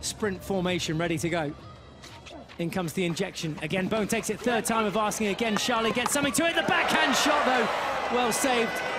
sprint formation ready to go. In comes the injection. Again, Bone takes it third time of asking again. Charlie gets something to it. The backhand shot, though, well saved.